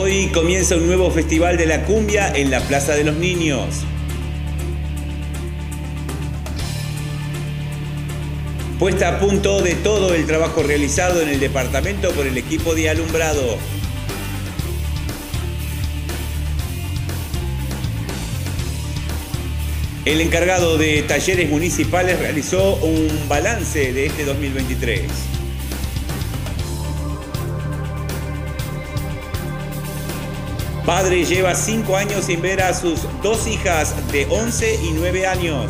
Hoy comienza un nuevo festival de la cumbia en la Plaza de los Niños. Puesta a punto de todo el trabajo realizado en el departamento por el equipo de alumbrado. El encargado de talleres municipales realizó un balance de este 2023. Padre lleva 5 años sin ver a sus 2 hijas de 11 y 9 años.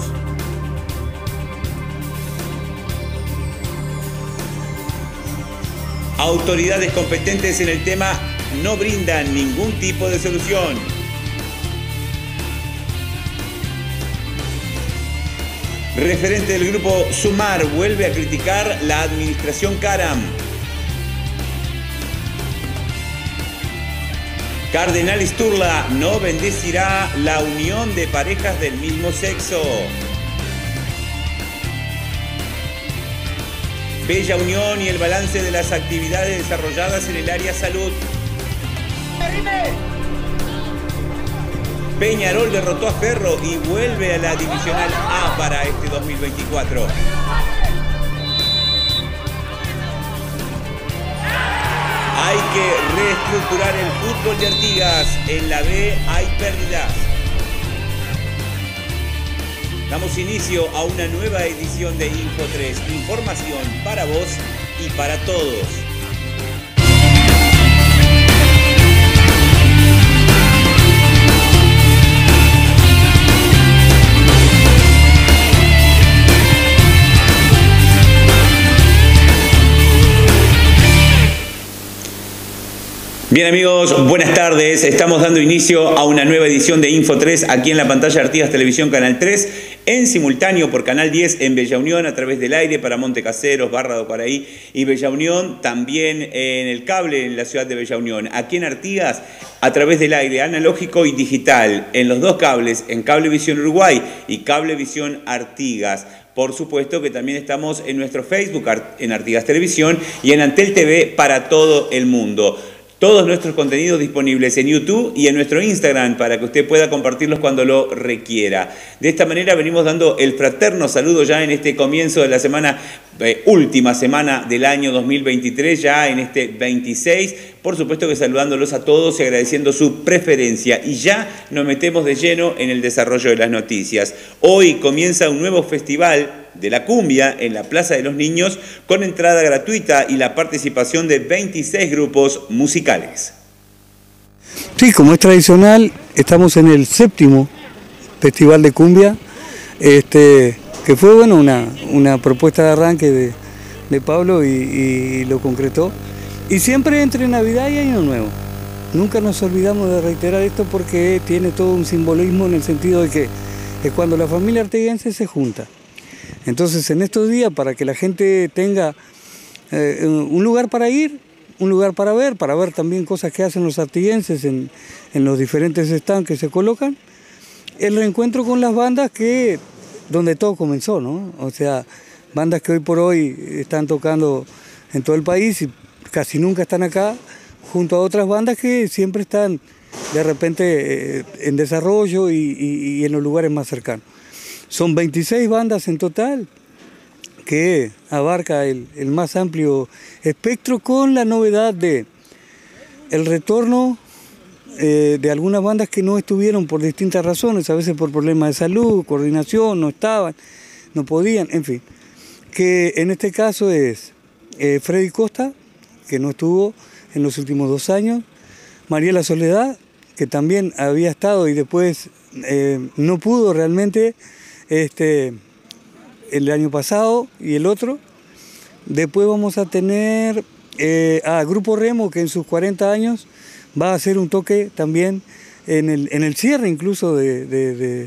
Autoridades competentes en el tema no brindan ningún tipo de solución. Referente del grupo Sumar vuelve a criticar la administración Caram. Cardenal Sturla no bendecirá la unión de parejas del mismo sexo. Bella Unión y el balance de las actividades desarrolladas en el área salud. Peñarol derrotó a Ferro y vuelve a la Divisional A para este 2024. Hay que reestructurar el fútbol de Artigas. En la B hay pérdidas. Damos inicio a una nueva edición de Info 3. Información para vos y para todos. Bien amigos, buenas tardes. Estamos dando inicio a una nueva edición de Info 3 aquí en la pantalla de Artigas Televisión Canal 3, en simultáneo por Canal 10 en Bella Unión a través del aire para Montecaseros, Barra do Quaraí y Bella Unión, también en el cable en la ciudad de Bella Unión. Aquí en Artigas a través del aire analógico y digital, en los dos cables, en Cablevisión Uruguay y Cablevisión Artigas. Por supuesto que también estamos en nuestro Facebook, en Artigas Televisión y en Antel TV para todo el mundo. Todos nuestros contenidos disponibles en YouTube y en nuestro Instagram para que usted pueda compartirlos cuando lo requiera. De esta manera venimos dando el fraterno saludo ya en este comienzo de la semana, última semana del año 2023, ya en este 26. Por supuesto que saludándolos a todos y agradeciendo su preferencia. Y ya nos metemos de lleno en el desarrollo de las noticias. Hoy comienza un nuevo festival de la cumbia en la Plaza de los Niños con entrada gratuita y la participación de 26 grupos musicales. Sí, como es tradicional, estamos en el 7º Festival de Cumbia, que fue bueno una propuesta de arranque de Pablo y lo concretó. Y siempre entre Navidad y Año Nuevo. Nunca nos olvidamos de reiterar esto porque tiene todo un simbolismo en el sentido de que es cuando la familia artiguense se junta. Entonces en estos días, para que la gente tenga un lugar para ir, un lugar para ver también cosas que hacen los artiguenses en los diferentes stands que se colocan, el reencuentro con las bandas donde todo comenzó, ¿no? O sea, bandas que hoy por hoy están tocando en todo el país y casi nunca están acá, junto a otras bandas que siempre están de repente en desarrollo y en los lugares más cercanos. Son 26 bandas en total, que abarca el más amplio espectro, con la novedad de el retorno de algunas bandas que no estuvieron por distintas razones, a veces por problemas de salud, coordinación, no estaban, no podían, en fin. Que en este caso es Freddy Costa, que no estuvo en los últimos 2 años, Mariela Soledad, que también había estado y después no pudo realmente el año pasado y el otro. Después vamos a tener a Grupo Remo, que en sus 40 años va a hacer un toque también en el cierre incluso de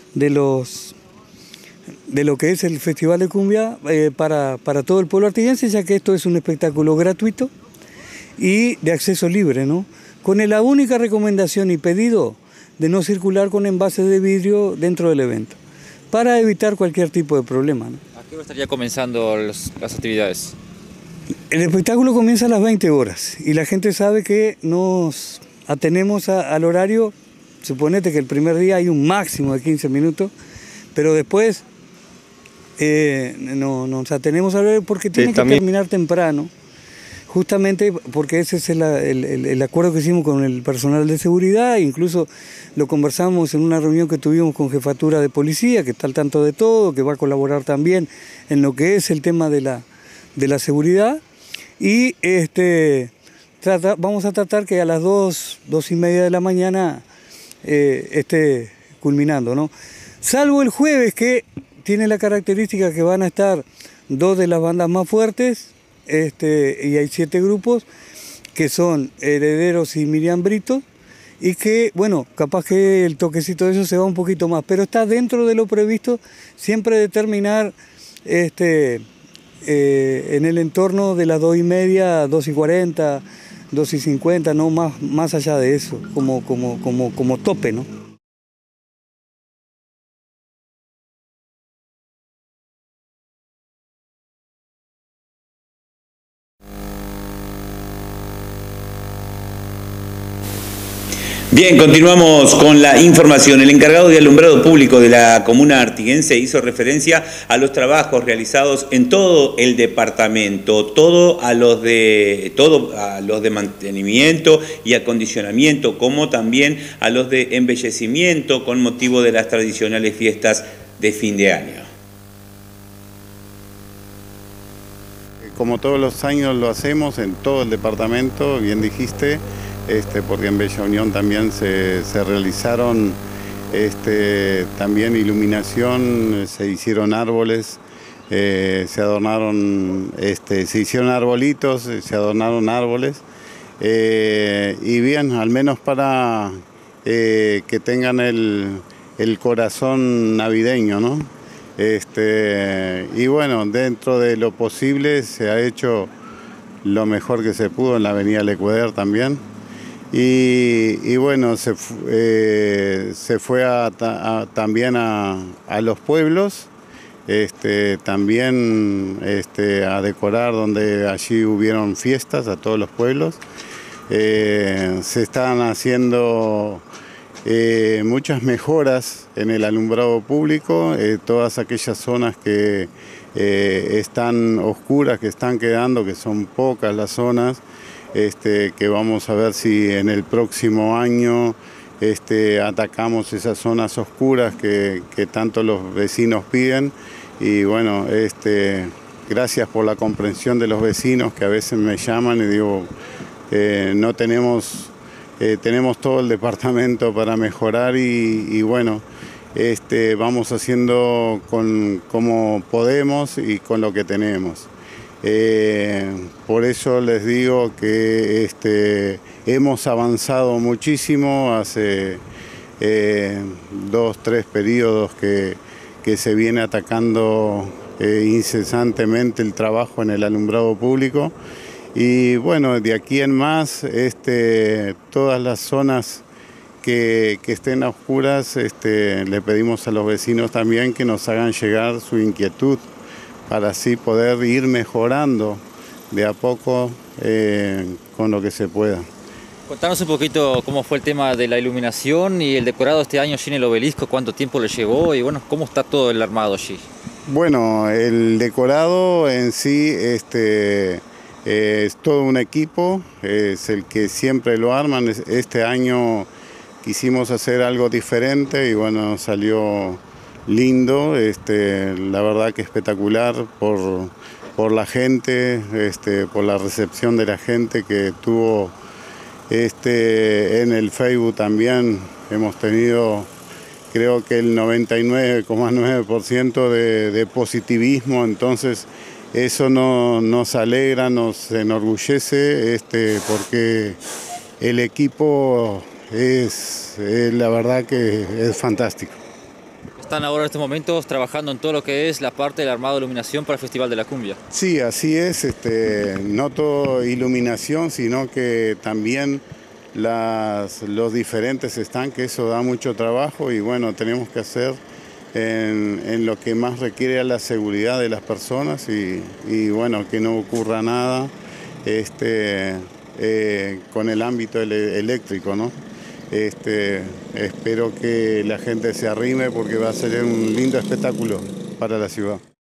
lo que es el Festival de Cumbia para todo el pueblo artiguense, ya que esto es un espectáculo gratuito y de acceso libre, ¿no? Con la única recomendación y pedido de no circular con envases de vidrio dentro del evento, para evitar cualquier tipo de problema, ¿no? ¿A qué hora estaría comenzando las actividades? El espectáculo comienza a las 20 horas y la gente sabe que nos atenemos al horario. Suponete que el primer día hay un máximo de 15 minutos, pero después no nos atenemos al horario porque tiene que terminar temprano, justamente porque ese es el acuerdo que hicimos con el personal de seguridad. Incluso lo conversamos en una reunión que tuvimos con Jefatura de Policía, que está al tanto de todo, que va a colaborar también en lo que es el tema de la seguridad. Y vamos a tratar que a las 2:30 de la mañana esté culminando, ¿no? Salvo el jueves, que tiene la característica que van a estar 2 de las bandas más fuertes, y hay 7 grupos, que son Herederos y Miriam Brito, y que, bueno, capaz que el toquecito de eso se va un poquito más, pero está dentro de lo previsto siempre de terminar en el entorno de las 2:30, 2:40, 2:50, no más allá de eso, como tope, ¿no? Bien, continuamos con la información. El encargado de alumbrado público de la comuna artiguense hizo referencia a los trabajos realizados en todo el departamento, todo a los de mantenimiento y acondicionamiento, como también a los de embellecimiento con motivo de las tradicionales fiestas de fin de año. Como todos los años lo hacemos en todo el departamento, bien dijiste, porque en Bella Unión también se realizaron también iluminación, se hicieron árboles, se adornaron, se hicieron arbolitos, se adornaron árboles, y bien, al menos para que tengan el corazón navideño, ¿no? Y bueno, dentro de lo posible se ha hecho lo mejor que se pudo en la avenida Lecueder también. Y bueno, se fue también a los pueblos, también a decorar donde allí hubieron fiestas, a todos los pueblos. Se están haciendo muchas mejoras en el alumbrado público, todas aquellas zonas que están oscuras, que están quedando, que son pocas las zonas, que vamos a ver si en el próximo año atacamos esas zonas oscuras que tanto los vecinos piden. Y bueno, gracias por la comprensión de los vecinos que a veces me llaman y digo, no tenemos todo el departamento para mejorar y bueno, vamos haciendo como podemos y con lo que tenemos. Por eso les digo que hemos avanzado muchísimo, hace 2, 3 periodos que se viene atacando incesantemente el trabajo en el alumbrado público. Y bueno, de aquí en más, todas las zonas que estén a oscuras, le pedimos a los vecinos también que nos hagan llegar su inquietud para así poder ir mejorando de a poco con lo que se pueda. Contanos un poquito cómo fue el tema de la iluminación y el decorado este año allí en el obelisco, cuánto tiempo le llevó y bueno, cómo está todo el armado allí. Bueno, el decorado en sí es todo un equipo, es el que siempre lo arman. Este año quisimos hacer algo diferente y bueno, salió lindo, la verdad que espectacular por la gente, por la recepción de la gente que tuvo en el Facebook también. Hemos tenido creo que el 99,9% de positivismo, entonces eso nos alegra, nos enorgullece, porque el equipo es la verdad que es fantástico. Están ahora en estos momentos trabajando en todo lo que es la parte del armado de iluminación para el Festival de la Cumbia. Sí, así es, no todo iluminación, sino que también los diferentes están, que eso da mucho trabajo y bueno, tenemos que hacer en lo que más requiere a la seguridad de las personas y bueno, que no ocurra nada, con el ámbito eléctrico, ¿no? Espero que la gente se arrime porque va a ser un lindo espectáculo para la ciudad.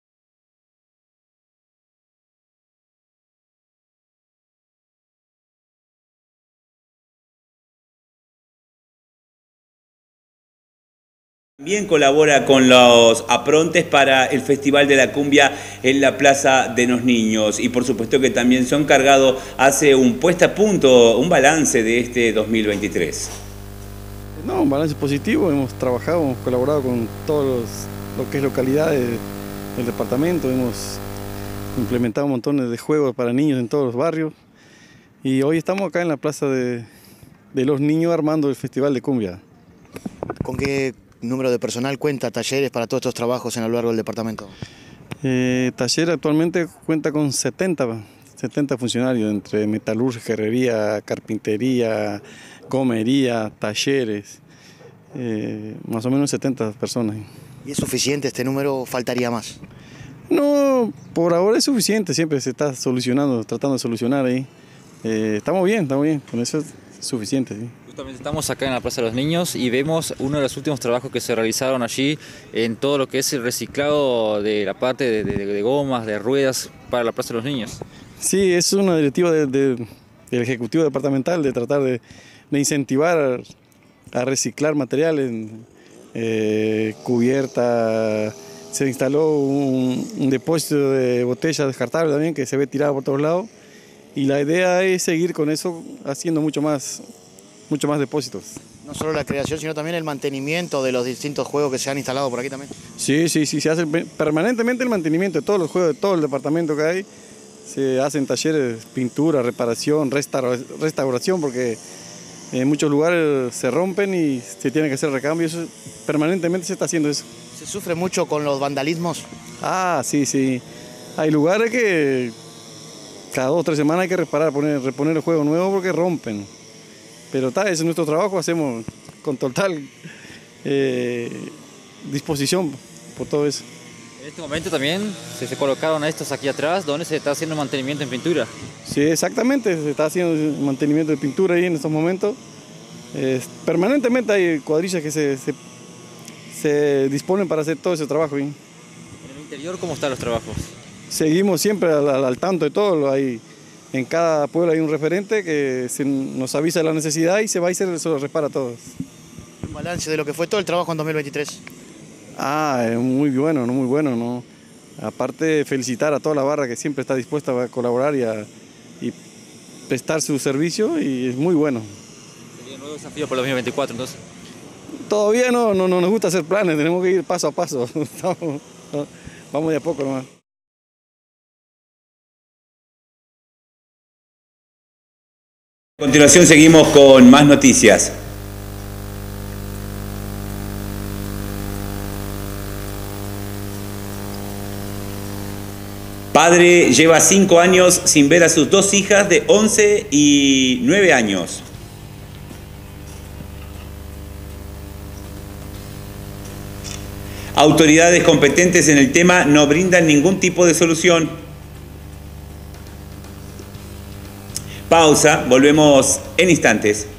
También colabora con los aprontes para el Festival de la Cumbia en la Plaza de los Niños y por supuesto que también son cargados, hace un puesta a punto, un balance de este 2023. No, un balance positivo, hemos trabajado, hemos colaborado con todos lo que es localidades del departamento, hemos implementado montones de juegos para niños en todos los barrios y hoy estamos acá en la Plaza de los Niños armando el Festival de Cumbia. ¿Con qué número de personal cuenta talleres para todos estos trabajos a lo largo del departamento? Taller actualmente cuenta con 70 funcionarios entre metalurgia, herrería, carpintería, comería, talleres, más o menos 70 personas. ¿Y es suficiente este número o faltaría más? No, por ahora es suficiente, siempre se está solucionando, tratando de solucionar ahí. Estamos bien, con eso es suficiente. ¿Sí? Justamente estamos acá en la Plaza de los Niños y vemos uno de los últimos trabajos que se realizaron allí en todo lo que es el reciclado de la parte de gomas, de ruedas para la Plaza de los Niños. Sí, es una directiva del Ejecutivo Departamental de tratar de incentivar a reciclar materiales, cubierta, se instaló un depósito de botellas descartables también que se ve tirado por todos lados y la idea es seguir con eso haciendo mucho más depósitos. No solo la creación, sino también el mantenimiento de los distintos juegos que se han instalado por aquí también. Sí, se hace permanentemente el mantenimiento de todos los juegos de todo el departamento que hay. Se hacen talleres, pintura, reparación, restauración, porque en muchos lugares se rompen y se tiene que hacer recambio. Eso, permanentemente se está haciendo eso. ¿Se sufre mucho con los vandalismos? Ah, sí. Hay lugares que cada 2 o 3 semanas hay que reponer el juego nuevo porque rompen. Pero ese es nuestro trabajo, hacemos con total disposición por todo eso. En este momento también se colocaron estos aquí atrás, donde se está haciendo mantenimiento en pintura. Sí, exactamente, se está haciendo mantenimiento de pintura ahí en estos momentos. Permanentemente hay cuadrillas que se disponen para hacer todo ese trabajo. ¿En el interior cómo están los trabajos? Seguimos siempre al tanto de todo. En cada pueblo hay un referente que nos avisa de la necesidad y se va y se lo repara a todos. Un balance de lo que fue todo el trabajo en 2023. Es muy bueno, ¿no? Aparte, felicitar a toda la barra que siempre está dispuesta a colaborar y prestar su servicio y es muy bueno. ¿Sería un nuevo desafío para el 2024 entonces? Todavía no nos gusta hacer planes, tenemos que ir paso a paso. Vamos de a poco nomás. A continuación seguimos con más noticias. Padre lleva 5 años sin ver a sus 2 hijas de 11 y 9 años. Autoridades competentes en el tema no brindan ningún tipo de solución. Pausa, volvemos en instantes.